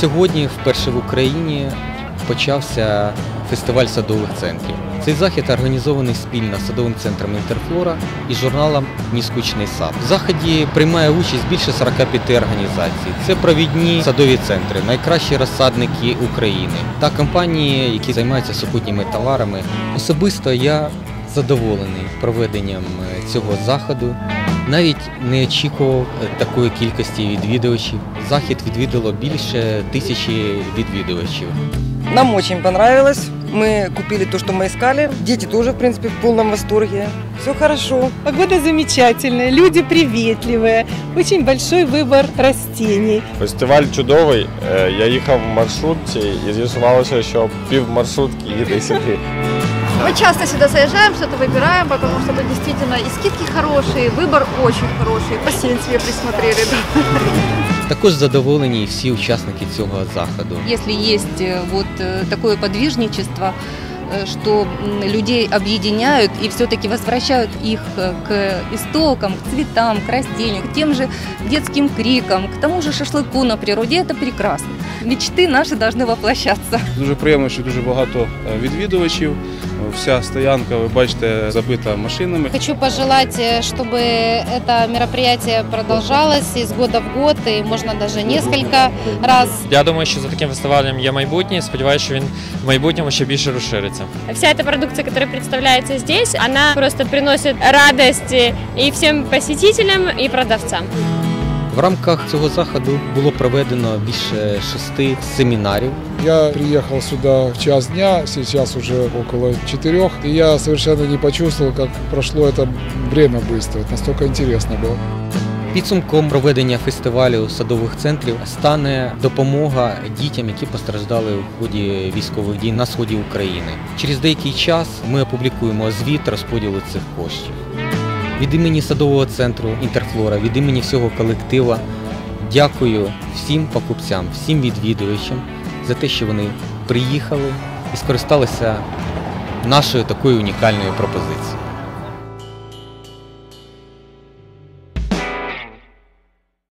Сьогодні вперше в Україні почався фестиваль садових центрів. Цей захід організований спільно з садовим центром «Інтерфлора» і журналом «Нескучний сад». В заході приймає участь більше 45 організацій. Це провідні садові центри, найкращі розсадники України та компанії, які займаються супутніми товарами. Особисто я задоволений проведенням цього заходу. Навіть не очікував такої кількості відвідувачів. Захід відвідало більше 1000 відвідувачів. Нам очень понравилось. Мы купили то, что мы искали. Дети тоже, в принципе, в полном восторге. Все хорошо. Погода замечательная, люди приветливые, очень большой выбор растений. Фестиваль чудовий. Я їхав в маршрутці і з'ясувалося, що пів маршрутки їде сюди. Мы часто сюда заезжаем, что-то выбираем, потому что это действительно и скидки хорошие, выбор очень хороший. Бассейн себе присмотрели. Да. Також задоволені всі учасники цього заходу. Если есть вот такое подвижничество, что людей объединяют и все-таки возвращают их к истокам, к цветам, к растению, к тем же детским крикам, к тому же шашлыку на природе, это прекрасно. Мечты наши должны воплощаться. Дуже приємно, що дуже багато відвідувачів. Вся стоянка, ви бачите, забита машинами. Хочу пожелать, чтобы это мероприятие продолжалось из года в год, и можно даже несколько раз. Я думаю, що за таким фестивалем є майбутнє, сподіваюся, що він в майбутньому ще більше розшириться. Вся эта продукция, которая представляется здесь, она просто приносит радость и всем посетителям, и продавцам. В рамках цього заходу було проведено більше 6 семінарів. Я приехал сюда в час дня, сейчас уже около 4, и я совершенно не почувствовал, как прошло это время быстро. Настолько интересно было. Підсумком проведення фестивалю садових центрів стане допомога дітям, які постраждали у ході військових дій на сході України. Через деякий час ми опублікуємо звіт розподілу цих коштів. Від імені садового центру «Інтерфлора», від імені всього колективу дякую всім покупцям, всім відвідувачам за те, що вони приїхали і скористалися нашою такою унікальною пропозицією.